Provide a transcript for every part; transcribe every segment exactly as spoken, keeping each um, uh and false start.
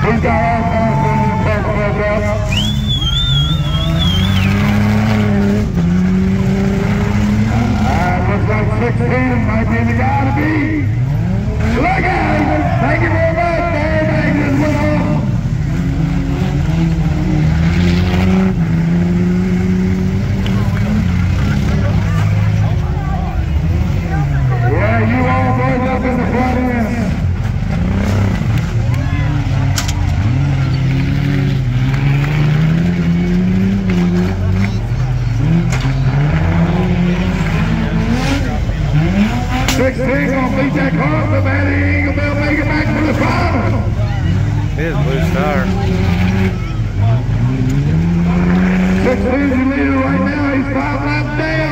He's got all kinds of things up. Uh, looks like sixteen might be the guy to beat. Look at him! Thank you very much, man. Thank you. Yeah, you all boys up in the front end. sixteen gonna beat that car, but man, he ain't gonna be able to make it back to the final. It is Blue Star. sixteen's your leader right now. He's five laps down.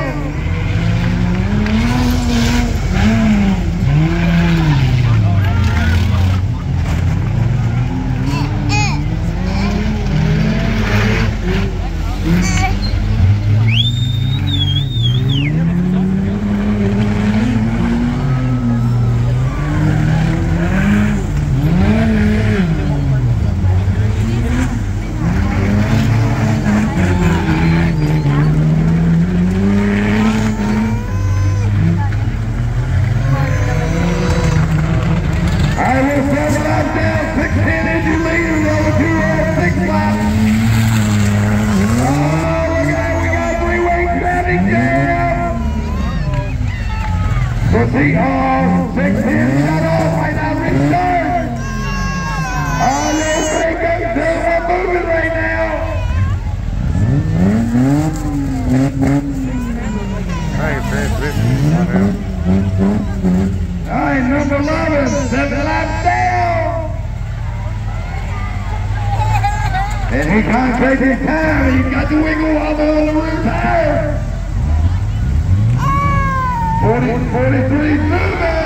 C R sixteen shut off right now, return. Oh, no, break up, they're moving right now. All right, number eleven, seven laps down. And he can't take his time. He's got the wiggle wobble on the rear tire. forty, forty-three, moving.